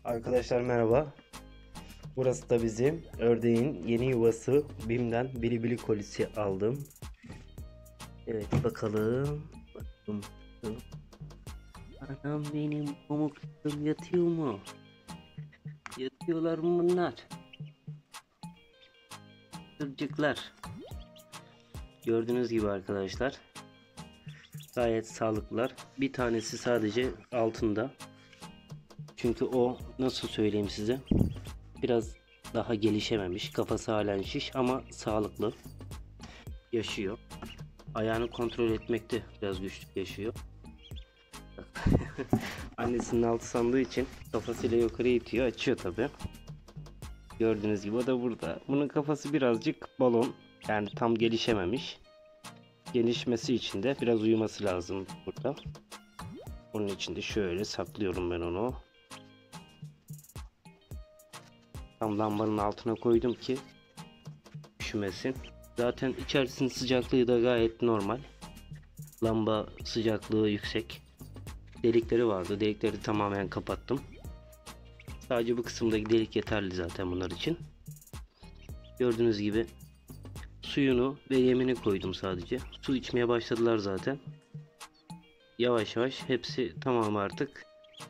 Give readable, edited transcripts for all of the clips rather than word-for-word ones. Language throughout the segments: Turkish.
Arkadaşlar merhaba. Burası da bizim ördeğin yeni yuvası. BİM'den Bilibili kolisi aldım. Evet bakalım. Anam benim pamuklarım yatıyor mu? Yatıyorlar mı bunlar? Çocuklar. Gördüğünüz gibi arkadaşlar. Gayet sağlıklılar. Bir tanesi sadece altında. Çünkü o nasıl söyleyeyim size? Biraz daha gelişememiş. Kafası halen şiş ama sağlıklı. Yaşıyor. Ayağını kontrol etmekte biraz güçlük yaşıyor. Annesinin altı sandığı için kafasıyla yukarı itiyor. Açıyor tabi. Gördüğünüz gibi o da burada. Bunun kafası birazcık balon. Yani tam gelişememiş. Gelişmesi için de biraz uyuması lazım burada. Onun için de şöyle saklıyorum ben onu. Tam lambanın altına koydum ki üşümesin. Zaten içerisinin sıcaklığı da gayet normal. Lamba sıcaklığı yüksek. Delikleri vardı. Delikleri tamamen kapattım. Sadece bu kısımdaki delik yeterli zaten bunlar için. Gördüğünüz gibi suyunu ve yemini koydum sadece. Su içmeye başladılar zaten. Yavaş yavaş hepsi tamam artık.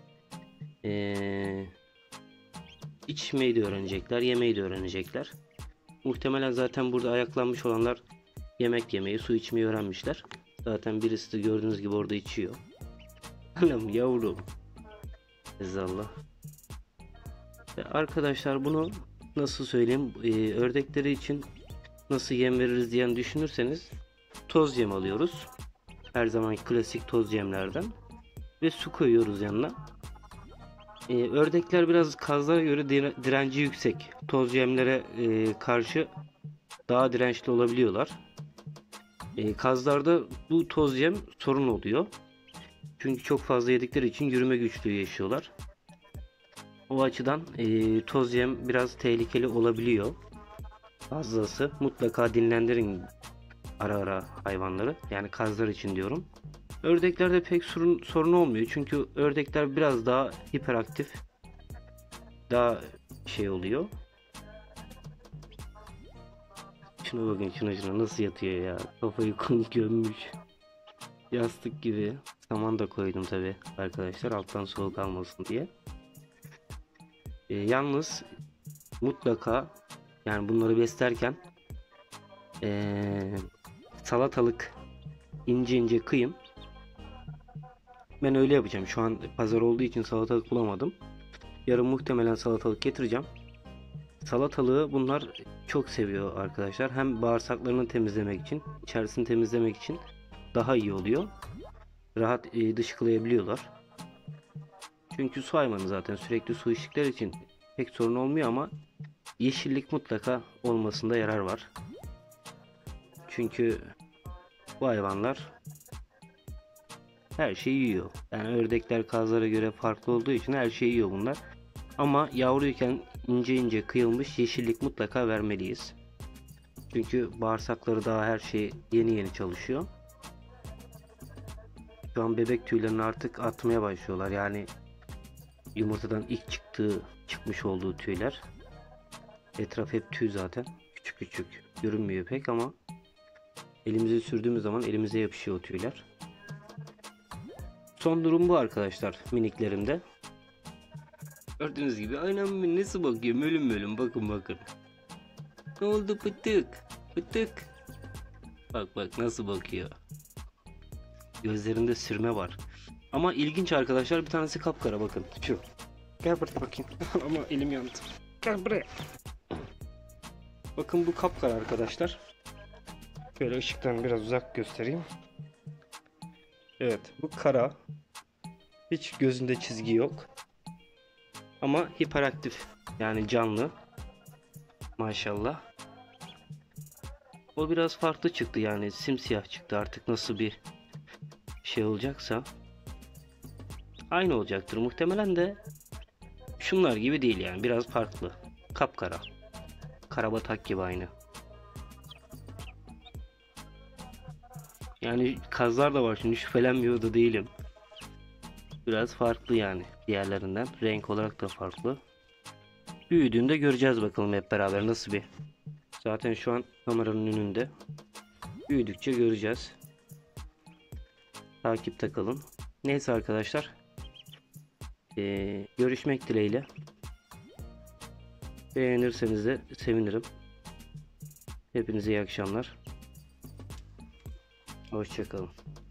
İçmeyi de öğrenecekler, yemeyi de öğrenecekler. Muhtemelen zaten burada ayaklanmış olanlar yemek yemeyi, su içmeyi öğrenmişler. Zaten birisi de gördüğünüz gibi orada içiyor. Anam yavrum. Ezallah. Arkadaşlar bunu nasıl söyleyeyim, ördekleri için nasıl yem veririz diye düşünürseniz toz yem alıyoruz. Her zaman klasik toz yemlerden. Ve su koyuyoruz yanına. Ördekler biraz kazlara göre direnci yüksek. Toz yemlere karşı daha dirençli olabiliyorlar. Kazlarda bu toz yem sorun oluyor. Çünkü çok fazla yedikleri için yürüme güçlüğü yaşıyorlar. O açıdan toz yem biraz tehlikeli olabiliyor. Fazlası mutlaka dinlendirin ara ara hayvanları. Yani kazlar için diyorum. Ördeklerde pek sorun olmuyor. Çünkü ördekler biraz daha hiperaktif. Daha şey oluyor. Şuna bakın, şuna nasıl yatıyor ya. Kafayı gömmüş. Yastık gibi. Saman da koydum tabi arkadaşlar, alttan soğuk almasın diye. Yalnız mutlaka yani bunları beslerken salatalık ince ince kıyın. Ben öyle yapacağım. Şu an pazar olduğu için salatalık bulamadım. Yarın muhtemelen salatalık getireceğim. Salatalığı bunlar çok seviyor arkadaşlar. Hem bağırsaklarını temizlemek için, içerisini temizlemek için daha iyi oluyor. Rahat dışkılayabiliyorlar. Çünkü su hayvanı zaten, sürekli su içtikleri için pek sorun olmuyor ama yeşillik mutlaka olmasında yarar var. Çünkü bu hayvanlar her şeyi yiyor. Yani ördekler kazlara göre farklı olduğu için her şeyi yiyor bunlar. Ama yavruyken ince ince kıyılmış yeşillik mutlaka vermeliyiz. Çünkü bağırsakları daha her şey yeni çalışıyor. Şu an bebek tüylerini artık atmaya başlıyorlar. Yani yumurtadan ilk çıkmış olduğu tüyler. Etraf hep tüy zaten. Küçük küçük görünmüyor pek ama elimize sürdüğümüz zaman elimize yapışıyor o tüyler. Son durum bu arkadaşlar miniklerimde. Gördüğünüz gibi aynen nasıl bakıyor, mölüm mölüm, bakın. Ne oldu pıtık. Bak nasıl bakıyor. Gözlerinde sürme var. Ama ilginç arkadaşlar, bir tanesi kapkara, bakın şu. Gel buraya bakayım. Ama elim yandı. Gel buraya. Bakın bu kapkara arkadaşlar. Şöyle ışıktan biraz uzak göstereyim. Evet, bu kara. Hiç gözünde çizgi yok. Ama hiperaktif. Yani canlı. Maşallah. O biraz farklı çıktı, yani simsiyah çıktı. Artık nasıl bir şey olacaksa aynı olacaktır muhtemelen de şunlar gibi değil, yani biraz farklı. Kapkara. Karabatak gibi aynı. Yani kazlar da var, şimdi şüphelenmiyor da değilim. biraz farklı yani diğerlerinden. Renk olarak da farklı. Büyüdüğünde göreceğiz bakalım hep beraber nasıl bir. Zaten şu an kameranın önünde. Büyüdükçe göreceğiz. Takipte kalın. Neyse arkadaşlar. Görüşmek dileğiyle. Beğenirseniz de sevinirim. Hepinize iyi akşamlar. Hoşça kalın.